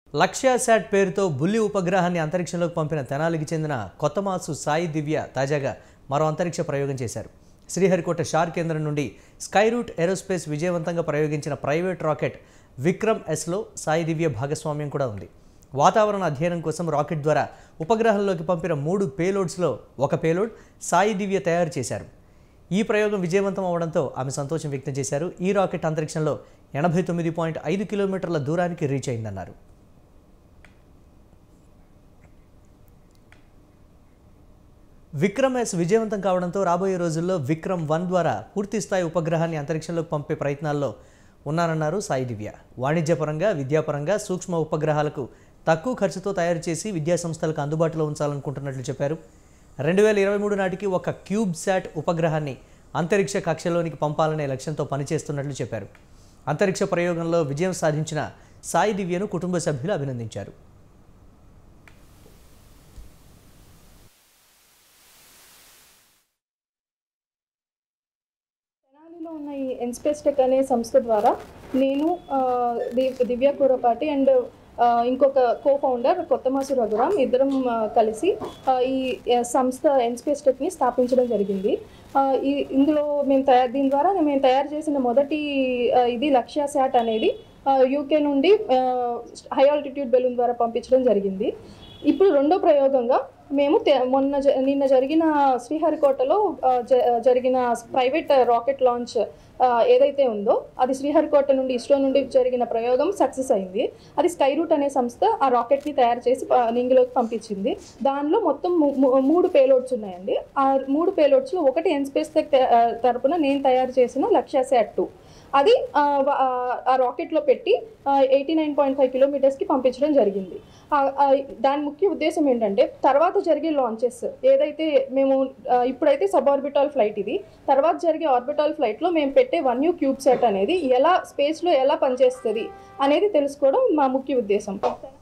లక్ష్య శాట్ పేరుతో బుల్లి ఉపగ్రహాన్ని అంతరిక్షంలోకి పంపిన తెనాలికి చెందిన కొత్తమాసు సాయి దివ్య తాజాగా మరో అంతరిక్ష ప్రయోగం చేశారు. శ్రీహరికోట షార్ కేంద్రం నుండి స్కైరూట్ ఏరోస్పేస్ విజయవంతంగా ప్రయోగించిన ప్రైవేట్ రాకెట్ విక్రమ్ ఎస్లో సాయి దివ్య భాగస్వామ్యం కూడా ఉంది. వాతావరణ అధ్యయనం కోసం రాకెట్ ద్వారా ఉపగ్రహంలోకి పంపిన 3 పేలోడ్స్లో ఒక పేలోడ్ సాయి దివ్య తయారు చేశారు. ఈ ప్రయోగం విజయవంతం అవడంతో ఆమె సంతోషం వ్యక్తం చేశారు. ఈ రాకెట్ అంతరిక్షంలో 89.5 కిలోమీటర్ల దూరానికి రీచ్ అయిందన్నారు. విక్రమ్ ఎస్ విజయవంతం కావడంతో రాబోయే రోజుల్లో విక్రమ్ 1 ద్వారా పూర్తిస్థాయి ఉపగ్రహాన్ని అంతరిక్షంలోకి పంపే ప్రయత్నాల్లో ఉన్నారన్నారు సాయి దివ్య. వాణిజ్యపరంగా, విద్యాపరంగా సూక్ష్మ ఉపగ్రహాలకు తక్కువ ఖర్చుతో తయారు చేసి విద్యాసంస్థలకు అందుబాటులో ఉంచాలనుకుంటున్నట్లు చెప్పారు. 2023 నాటికి ఒక క్యూబ్ శాట్ ఉపగ్రహాన్ని అంతరిక్ష కక్షలోనికి పంపాలనే లక్ష్యంతో పనిచేస్తున్నట్లు చెప్పారు. అంతరిక్ష ప్రయోగంలో విజయం సాధించిన సాయి దివ్యను కుటుంబ సభ్యులు అభినందించారు. తెనాలిలో ఉన్న ఈ ఎన్స్పేస్ టెక్ అనే సంస్థ ద్వారా నేను దివ్య కూరపాటి అండ్ ఇంకొక కో-ఫౌండర్ కొత్తమాసు రఘురామ్ ఇద్దరం కలిసి ఈ సంస్థ ఎన్స్పేస్ టెక్ని స్థాపించడం జరిగింది. ఇందులో దీని ద్వారా మేము తయారు చేసిన మొదటి ఇది లక్ష్య శాట్ అనేది యూకే నుండి హై ఆల్టిట్యూడ్ బెలూన్ ద్వారా పంపించడం జరిగింది. ఇప్పుడు రెండో ప్రయోగంగా మేము నిన్న జరిగిన శ్రీహరికోటలో జరిగిన ప్రైవేట్ రాకెట్ లాంచ్ ఏదైతే ఉందో అది శ్రీహరికోట నుండి ఇస్రో నుండి జరిగిన ప్రయోగం సక్సెస్ అయింది. అది స్కైరూట్ అనే సంస్థ ఆ రాకెట్ని తయారు చేసి నింగిలోకి పంపించింది. దానిలో మొత్తం 3 పేలోడ్స్ ఉన్నాయండి. ఆ 3 పేలోడ్స్లో ఒకటి ఎన్స్పేస్ టెక్ తరపున నేను తయారు చేసిన లక్ష్య శాట్ 2 అది ఆ రాకెట్లో పెట్టి 89.5 కిలోమీటర్స్కి పంపించడం జరిగింది. దాని ముఖ్య ఉద్దేశం ఏంటంటే తర్వాత జరిగే లాంచెస్ ఏదైతే మేము ఇప్పుడైతే సబ్ ఆర్బిటాల్ ఫ్లైట్ ఇది, తర్వాత జరిగే ఆర్బిటాల్ ఫ్లైట్లో మేము పెట్టే 1U క్యూబ్ శాట్ అనేది ఎలా స్పేస్లో ఎలా పనిచేస్తుంది అనేది తెలుసుకోవడం మా ముఖ్య ఉద్దేశం.